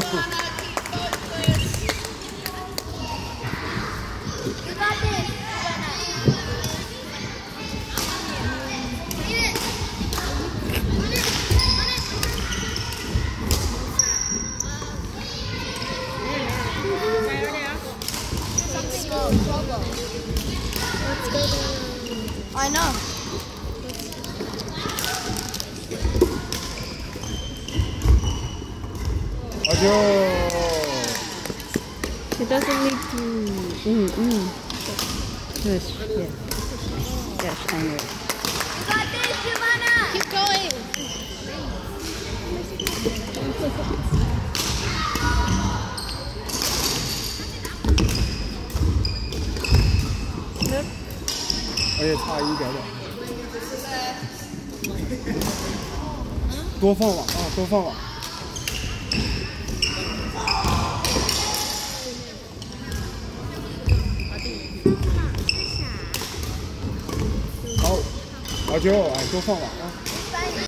I know. He doesn't need to. Yes, yeah. Yes, I know. You got this, Giovanna. Keep going. 而且差一点点。多放网啊，多放网。好，老九，哎，多放网啊。